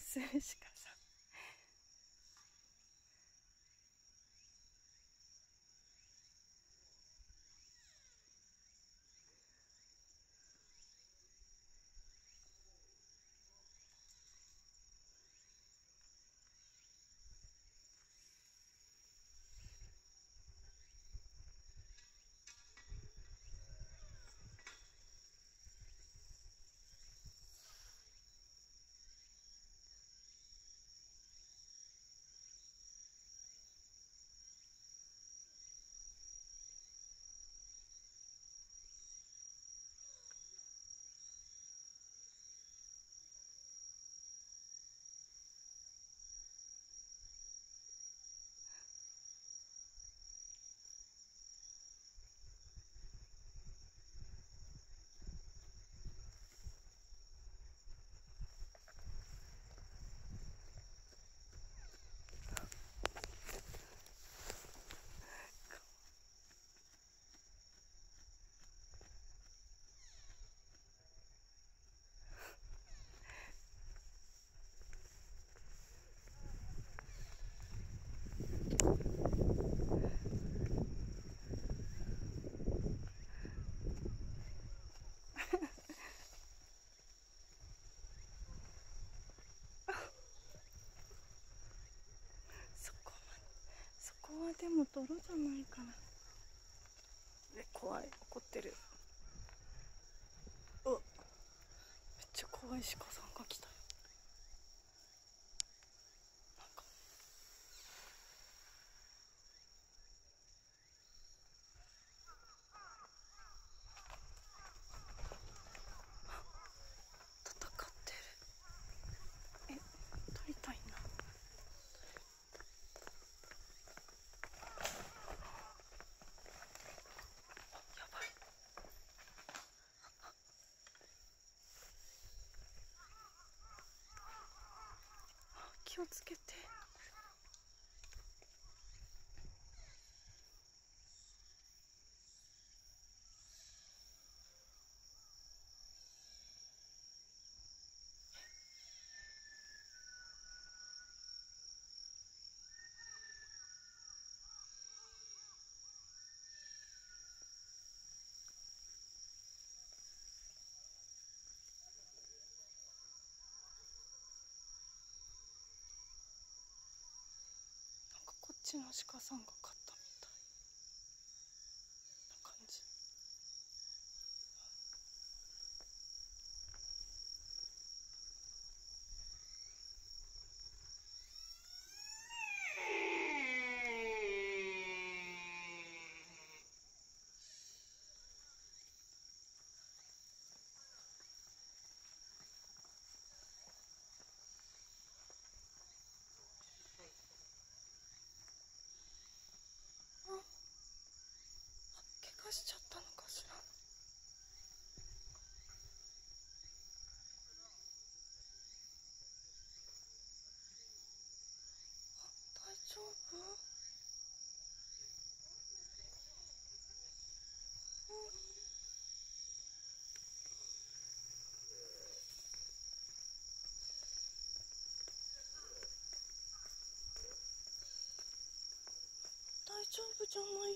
するしかさ。そこはでも泥じゃないかな。怖い、怒ってる。めっちゃ怖い鹿さんが来たよ。なんか戦ってる。取りたいな。やばい。気をつけて。こっちの鹿さんが勝ったみたいな感じ。怪我しちゃったのかしら。大丈夫？大丈夫じゃない